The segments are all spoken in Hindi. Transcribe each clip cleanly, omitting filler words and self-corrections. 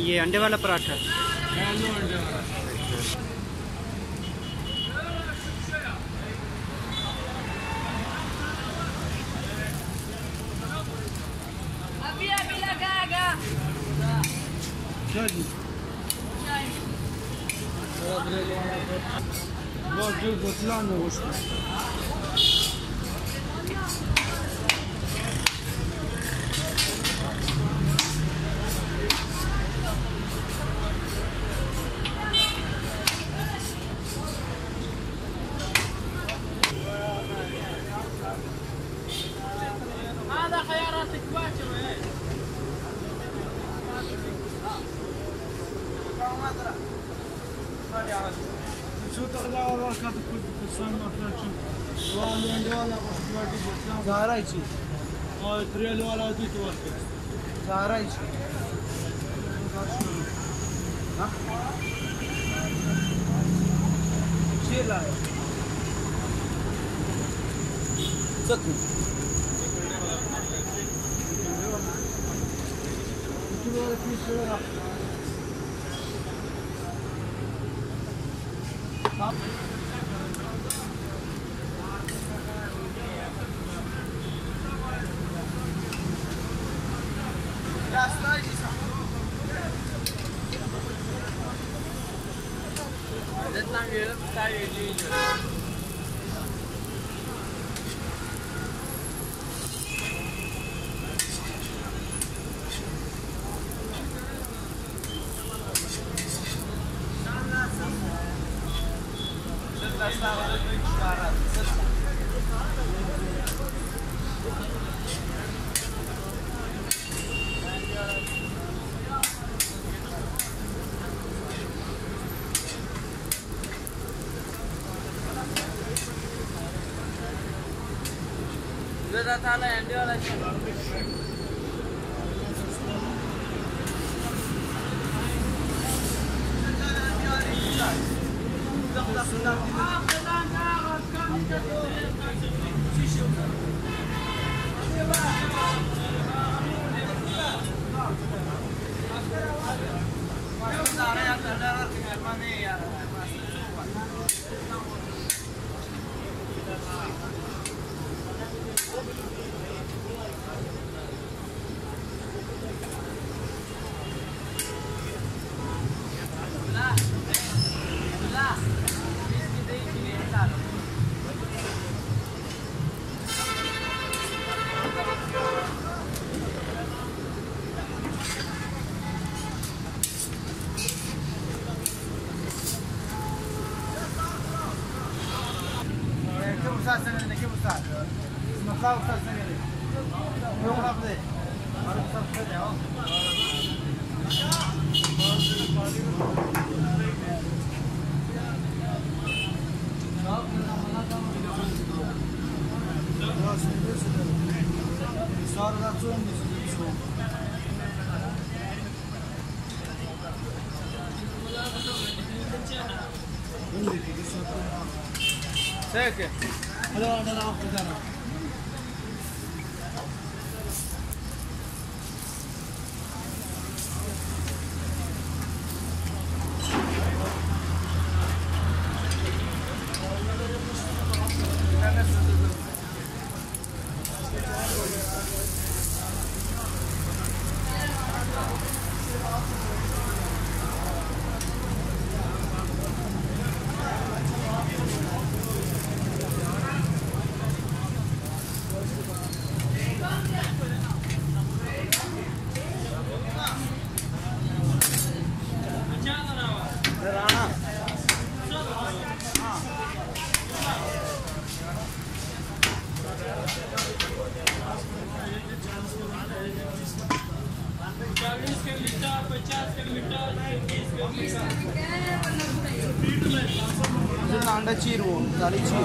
ये अंडे वाला पराठा। आलू अंडे वाला। अभी लगाएगा। चलिए। वो जो गुस्लान है उसका। هذا خياراتك واجبة. شو تغلا والله كانت كل الصيام أفلاكي. والله عندي والله أفلاكي بسلام. زهرايشي. تريل ولا دي توقف. زهرايشي. ها؟ شيء لا. سكر. كيلو في شورى. Sudah salah yang dia lagi. Second. Hello, hello. अंडा चीर वो दाली चीर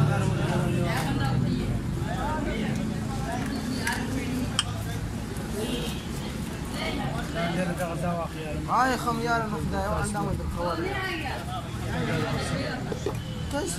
هاي خميار المخدة وعندنا مدر خوارج كيف